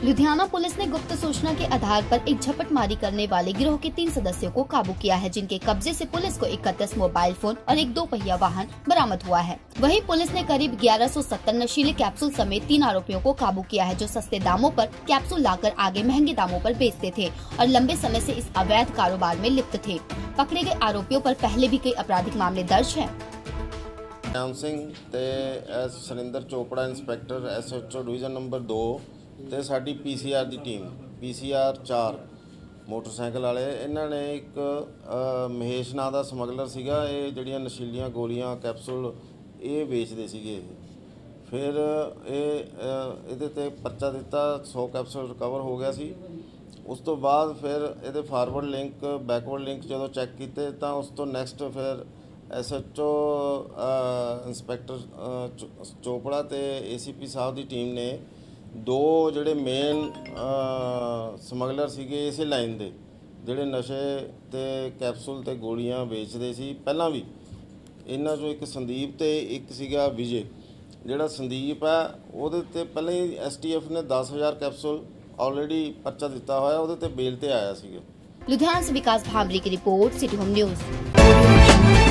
Ludhiana police ने गुप्त सूचना के आधार पर एक झपटमारी करने वाले गिरोह के 3 सदस्यों को काबू किया है, जिनके कब्जे से पुलिस को 31 मोबाइल फोन और एक 2 पहिया वाहन बरामद हुआ है। वहीं पुलिस ने करीब 1170 नशीले कैप्सूल समेत 3 आरोपियों को काबू किया है, जो सस्ते दामों पर कैप्सूल लाकर आगे महंगे दामों पर बेचते थे और लंबे समय से इस अवैध कारोबार में लिप्त थे। पकड़े गए आरोपियों पर पहले भी कई आपराधिक मामले दर्ज हैं। राम सिंह ते एस Surinder Chopra inspector SHO division number 2 ते साडी PCR की टीम PCR 4 मोटरसाइकिल वाले इन्हों ने एक महेश नाम का समगलर सीगा, ये जड़ियाँ नशीलियाँ गोलियाँ कैप्सूल ये बेचते सीगे। फिर ये ते परचा दिता, 100 कैप्सूल रिकवर हो गया सी। उस तो बाद फिर ये फारवर्ड लिंक बैकवर्ड लिंक जो चैक किए तो उस तो नैक्सट फिर SHO इंस्पैक्टर चोपड़ा ते ACP साहब की टीम ने 2 जोड़े मेन समगलर सीगे इस लाइन के जोड़े नशे ते कैप्सूल ते गोलियां बेचते सी। पहला भी इन्हां चों एक संदीप ते एक सीगा विजय। जोड़ा संदीप है वो पहले ही STF ने 10,000 कैप्सूल ऑलरेडी पर्चा दिता होया, वो बेल ते आया सीगा। लुधियाना से विकास भामरी की रिपोर्ट, सिटी होम न्यूज़।